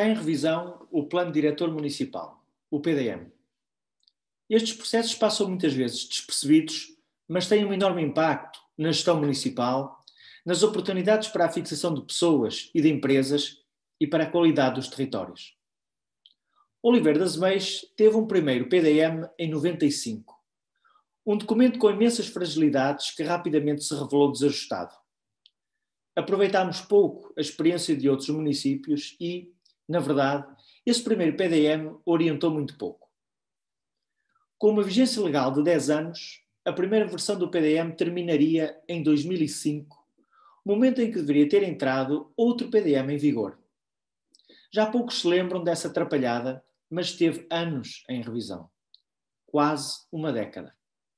em revisão o Plano Diretor Municipal, o PDM. Estes processos passam muitas vezes despercebidos, mas têm um enorme impacto na gestão municipal, nas oportunidades para a fixação de pessoas e de empresas e para a qualidade dos territórios. Oliveira das Meias teve um primeiro PDM em 95, um documento com imensas fragilidades que rapidamente se revelou desajustado. Aproveitámos pouco a experiência de outros municípios e, na verdade, esse primeiro PDM orientou muito pouco. Com uma vigência legal de 10 anos, a primeira versão do PDM terminaria em 2005, momento em que deveria ter entrado outro PDM em vigor. Já poucos se lembram dessa atrapalhada, mas teve anos em revisão. Quase uma década.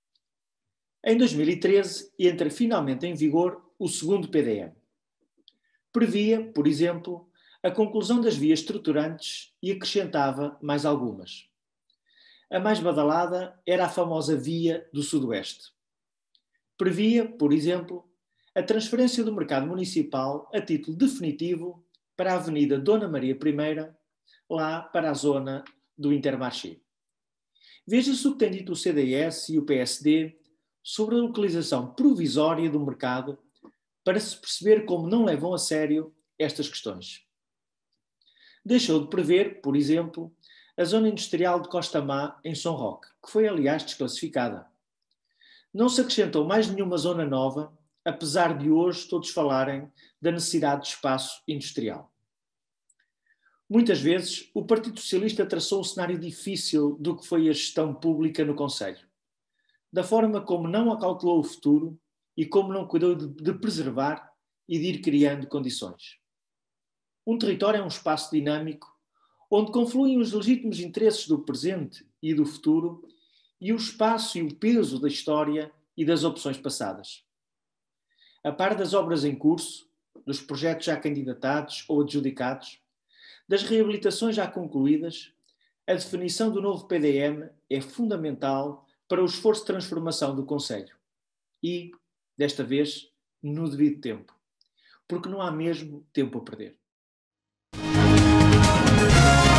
Em 2013 entra finalmente em vigor o segundo PDM. Previa, por exemplo, a conclusão das vias estruturantes e acrescentava mais algumas. A mais badalada era a famosa Via do Sudoeste. Previa, por exemplo, a transferência do mercado municipal a título definitivo para a Avenida Dona Maria I, lá para a zona do Intermarché. Veja-se o que tem dito o CDS e o PSD sobre a localização provisória do mercado para se perceber como não levam a sério estas questões. Deixou de prever, por exemplo, a zona industrial de Costa Má, em São Roque, que foi, aliás, desclassificada. Não se acrescentou mais nenhuma zona nova, apesar de hoje todos falarem da necessidade de espaço industrial. Muitas vezes, o Partido Socialista traçou um cenário difícil do que foi a gestão pública no Conselho, da forma como não acautelou o futuro e como não cuidou de preservar e de ir criando condições. Um território é um espaço dinâmico onde confluem os legítimos interesses do presente e do futuro e o espaço e o peso da história e das opções passadas. A par das obras em curso, dos projetos já candidatados ou adjudicados, das reabilitações já concluídas, a definição do novo PDM é fundamental para o esforço de transformação do Conselho. E, desta vez, no devido tempo. Porque não há mesmo tempo a perder.